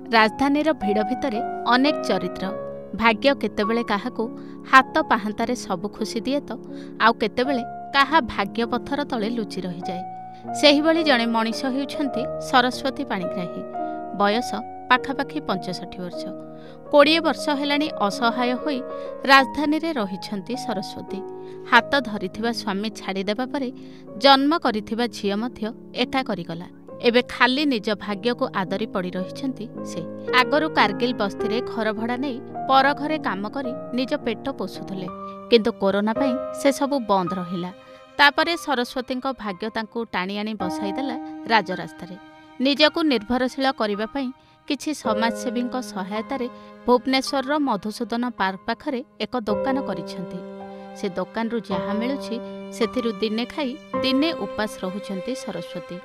राजधानीर भिड़ भितर अनेक चरित्र भाग्य केतेबेले काहाकू हाथ पाहांतारे सब खुशी दिए तो आउ केतेबेले काहा भाग्य पत्थर तले लुचि रही जाए। सेही भली जणे मनीष हेउछन्ति सरस्वती पाणिग्राही। बयस पाखापाखि 65 वर्ष। 20 वर्ष हेलाणी असहाय होई राजधानी रे रहिछन्ति सरस्वती। हाथ धरिथिबा स्वामी छाड़ी देबा परे जन्म करिथिबा झियो मध्य एका करिगला। एबे खाली निज भाग्य को आदरी पड़ी रहिछन्ति से। आगरु कारगिल बस्ती रे घर भड़ा नहीं पर घरे काम करी निज पेट पोषुथले, किंतु कोरोना पई से सबु बंद रहिला। तापरे सरस्वतीଙ୍କ भाग्य तांकु टाणी आनी बसाई देला राजरास्तारे। निजकु निर्भरशील करिबा पई किछि समाजसेवीଙ୍କ सहायतारे भुवनेश्वर मधुसूदन पार्क पाखरे एक दुकान करिछन्ति। से दुकान रु जहा मिलुछि सेथिरु दिने खाई दिने उपास रहुछन्ति सरस्वती।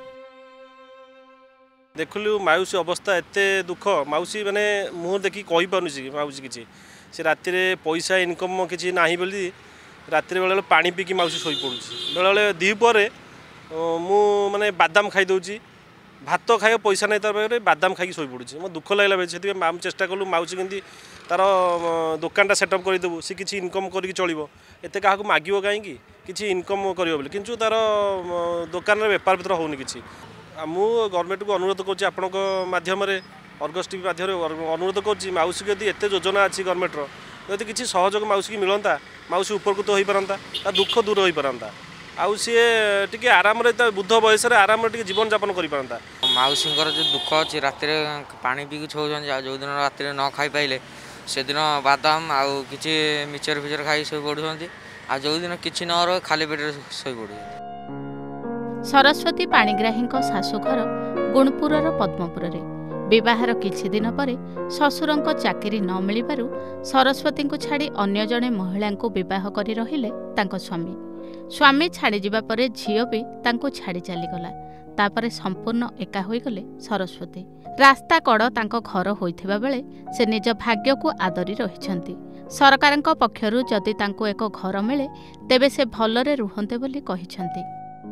देखलु माउसी अवस्था एते दुख। माउसी माने मुह देखि कहि पानुछि माउसी किछि से राति रे पैसा इनकम किछि नाही बोली राति रे बेले पानी पीकी माउसी सोई पडुछि। बेले दी परे मु माने बादाम खाइ दउछि, भात खाइ पैसा नै तार पाखरे बादाम खाइ सोई पडुछि। मो दुख लागला बे सेति माम चेष्टा कलु माउसी केंती तार दुकानटा सेटअप करि देबु, से किछि इनकम करिक चलिबो। एते काहाकू मागिबो काहे कि किछि इनकम करियो बोली, किंतु तार दुकान रे व्यापार पत्र होउनी किछि। मु गवर्नमेंट को अनुरोध कर माध्यम अर्गस टीवी माध्यम अनुरोध कर माउसी यदि एत योजना अच्छी गवर्नमेंट यदि किसी सहयोग माउसी की मिलता माउसी उपकृत हो पारता, दुख दूर हो पारता, आउ सी टे आराम बुद्ध बयस आराम जीवन जापन कर पारता। माउसी जो दुख अच्छी राति पानी पी छो जो दिन राति न खाई पाइले से दिन बादाम आउ कि मिचर फिचर खाई शो पड़ुंट आ जो दिन किसी न रहे खाली पेटे शो पड़। सरस्वती पाणिग्राहीଙ୍କ ଶାଶୁଘର ଗୁଣପୁରର ପଦ୍ମପୁରରେ। ବିବାହର କିଛି ଦିନ ପରେ ଶ୍ୱଶୁରଙ୍କ ଚାକିରି ନ ମିଳିବାରୁ ସରସ୍ୱତୀଙ୍କୁ ଛାଡ଼ି ଅନ୍ୟ ଜଣେ ମହିଳାଙ୍କୁ ବିବାହ କରି ରହିଲେ ତାଙ୍କ ସ୍ୱାମୀ। ସ୍ୱାମୀ ଛାଡ଼ିଯିବା ପରେ ଝିଅ ବି ତାଙ୍କୁ ଛାଡ଼ି ଚାଲିଗଲା। ତାପରେ ସମ୍ପୂର୍ଣ୍ଣ ଏକା ହୋଇଗଲେ ସରସ୍ୱତୀ। ରାସ୍ତା କଡ଼ ତାଙ୍କ ଘର ହୋଇଥିବା ବେଳେ ସେ ନିଜ ଭାଗ୍ୟକୁ ଆଦରି ରହିଛନ୍ତି। ସରକାରଙ୍କ ପକ୍ଷରୁ ଯଦି ତାଙ୍କୁ ଏକ ଘର ମିଳେ ତେବେ ସେ ଭଲରେ ରୁହନ୍ତେ ବୋଲି କହିଛନ୍ତି।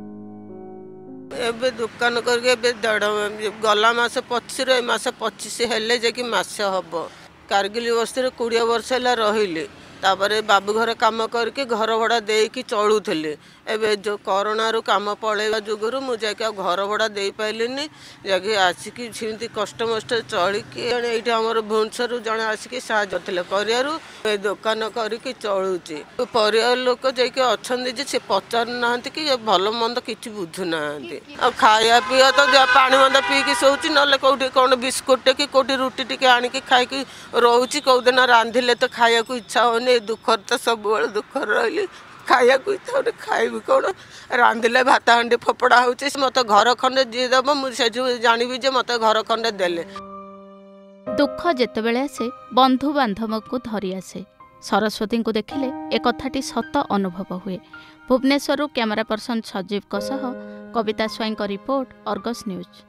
एबे दुकान करके गला मास 25 मास 25 हेले जे मास हम कारगिल बस्ती 20 वर्ष है रही तापर बाबू घर काम करके घर भड़ा देकी चलुले। एबे जो कोरोना रू काम पलैवा जुगुरु मु जाके घर भड़ा दे पाइलिनी जाके आसिकी सेमती कष्ट मस्ट चलिकी ये आमर भुवनेश्वर जड़े आसिकी साहाଯ୍य थे करियारू ए दुकान करके चलुची। परिवार लोक जाके अच्छा से पचार ना कि भल मंद कि बुझुना आ खाया पीया तो पानी मंद पीकी शोची ना कौटी कौन बिस्कुट कि कौटी रुटी टी आणिकी खाई रोची कौ दिन रांधिले तो खाया को इच्छा होनी। दुख तो सब दुख रही खाया को इच्छा खाइबी कौन रांधिले भात हांडी फोपड़ा हो मत घर खंडे जी दब मुझे जानी जे मत घर खंडे देले। दुख जेतेबेले आसे बंधु बांधव को धरी आसे। सरस्वती को देखिले ए कथाटी सत अनुभव हुए। भुवनेश्वर कैमरा पर्सन सजीव सह कविता स्वाईं रिपोर्ट अर्गस न्यूज।